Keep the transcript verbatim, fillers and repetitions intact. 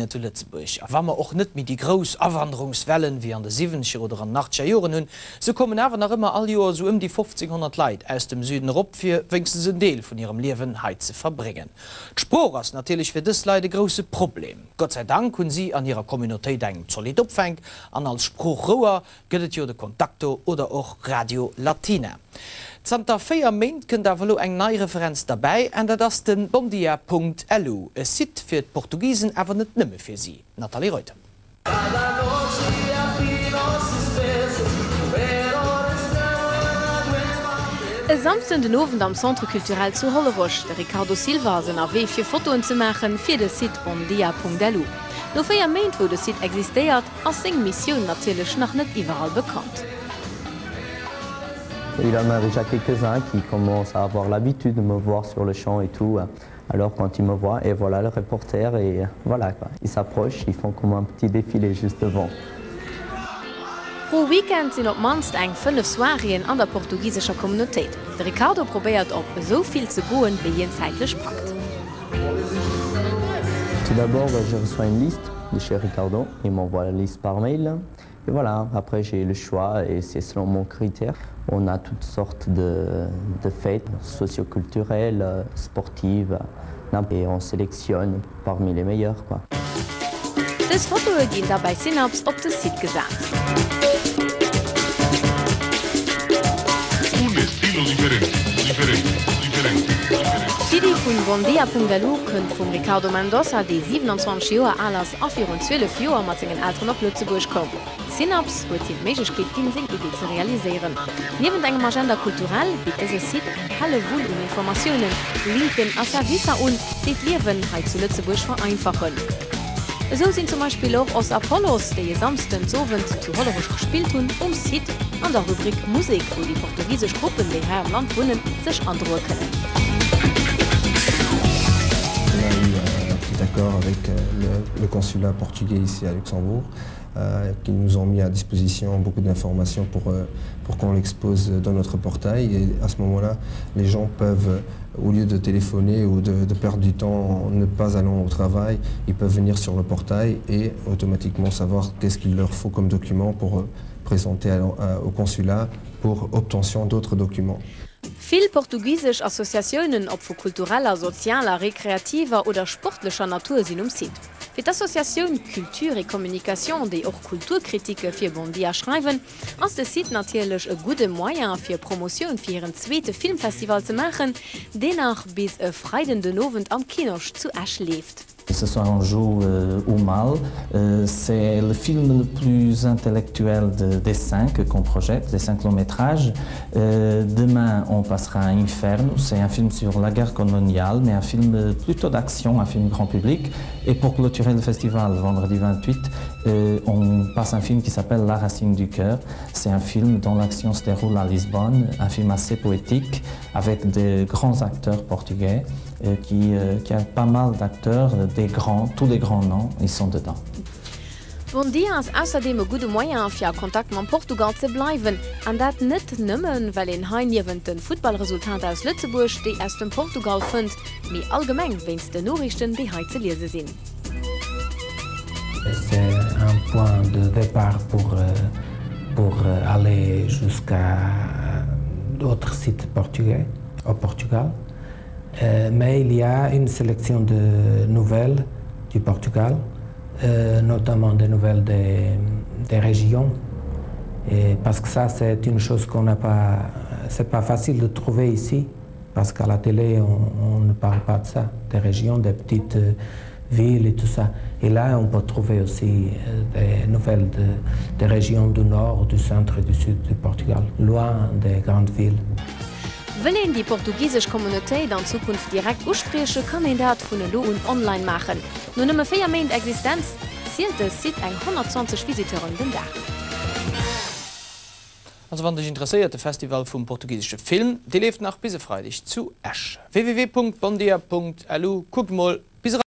Flüchtlinge zu Lützeburg. Wenn wir auch nicht mit die großen Abwanderungswellen wie an den siebziger oder an achtziger Jahren haben, so kommen aber noch immer alle Jahre so um die fünfzehnhundert Leute aus dem Süden herab, für wenigstens einen Teil von ihrem Leben heute zu verbringen. Die Sprache ist natürlich für das Leute ein großes Problem. Gott sei Dank können sie an ihrer Community einen solid Abfang, an als Sprachrohr gibt es ja den Kontakto oder auch Radio Latina. Zter Féier méint kën der Wall eng neii Referenz dabei en dat ass den Bondia Punkt L U e Sid fir d Portugiesen awer net nëmme fir sie. Natalie Reuter. E samsten den Owen am Centre kulturell zu Holleroch, de Ricardo Silva sen aée fir Fotoen ze machen fir de Sid Bondia Punkt L U. No féier méint wo de Sid existéiert, ass seng Missionioun natilech nach net iwwerall bekannt. Il y en a déjà quelques-uns qui commencent à avoir l'habitude de me voir sur le champ et tout. Alors quand ils me voient, et voilà le reporter, et voilà quoi. Ils s'approchent, ils font comme un petit défilé juste devant. Pro Weekend sind op manst eng fünf Soireen an der portugiesischer Communautéit. De Ricardo probiert op soviel zu goen, wie jen zeitlich packt. Tout d'abord, je reçois une liste de chez Ricardo. Il m'envoie la liste par mail. Et voilà, après j'ai le choix et c'est selon mon critère. On a toutes sortes de, de fêtes socioculturelles, sportives, et on sélectionne parmi les meilleures, quoi. Das Foto ging dabei Synaps auf das Site gesagt. Un estilo diferente, diferente, diferente. Die von Bondia Punkt L U könnt von Ricardo Mendoza, die siebenundzwanzig Jahre alt ist, auf ihren zwölf Jahren mit seinen Eltern nach Lützeburg kommen. Synaps wird die Möglichkeit geben, seine Idee zu realisieren. Neben einem Agenda kulturell bietet es Site eine helle Wut und Informationen, Linken und Services und die das Leben heute zu Lützeburg vereinfachen. So sind zum Beispiel auch aus Apollos, die samsten Abend zu Holleroch gespielt haben, um Site an der Rubrik Musik, wo die portugiesischen Gruppen, die hier im Land wohnen, sich androhen können. D'accord avec le, le consulat portugais ici à Luxembourg, euh, qui nous ont mis à disposition beaucoup d'informations pour, euh, pour qu'on l'expose dans notre portail. Et à ce moment-là, les gens peuvent, au lieu de téléphoner ou de, de perdre du temps en ne pas allant au travail, ils peuvent venir sur le portail et automatiquement savoir qu'est-ce qu'il leur faut comme document pour euh, présenter à, à, au consulat pour obtention d'autres documents. Viel portugiesisch Assoziationen ob vu kultureller, sozialer, rekreativer oder sportlicher Natur sind um Site. Für die Assoziation Kultur et Kommunikation, die auch Kulturkritike für Bondia schreiben, ist der Site natürlich ein guter Moyen für Promotion für ihren zweiten Filmfestival zu machen, denach bis ein freidenden Abend am Kinosch zu Asch lebt. Que ce soit en joue euh, ou mal, euh, c'est le film le plus intellectuel de, des cinq qu'on projette, des cinq longs métrages. Euh, demain, on passera à Inferno, c'est un film sur la guerre coloniale, mais un film plutôt d'action, un film grand public. Et pour clôturer le festival, vendredi vingt-huit, euh, on passe un film qui s'appelle La Racine du cœur. C'est un film dont l'action se déroule à Lisbonne, un film assez poétique, avec des grands acteurs portugais, euh, qui, euh, qui a pas mal d'acteurs, des grands, tous les grands noms, ils sont dedans. Bondia ist außerdem ein guter Moyen für Kontakt mit Portugal zu bleiben. Und das nicht nur, weil in Hein neben den Fußballresultaten aus Lützeburg, die aus dem Portugal findet, aber allgemein, wenn es die Nachrichten, die heute zu lesen sind. C'est un point de départ pour, pour aller jusqu'à d'autres sites portugais au Portugal. Mais il y a une sélection de nouvelles du Portugal, euh, notamment des nouvelles des, des régions, et parce que ça c'est une chose qu'on n'a pas, c'est pas facile de trouver ici, parce qu'à la télé on, on ne parle pas de ça, des régions, des petites euh, villes et tout ça. Et là on peut trouver aussi euh, des nouvelles de, des régions du nord, du centre et du sud du Portugal, loin des grandes villes. Wenn ihn die portugiesische Communauté in Zukunft direkt aussprechen, kann ihn das von der Lohn online machen. Nur nicht mehr vier Monate Existenz zählt es seit hundertzwanzig Visiteuren den Tag. Also wenn dich interessiert, das Festival vom portugiesischen Film, die lebt nach bis Freitag zu Asch. w w w Punkt bondia Punkt L U, guck mal, bis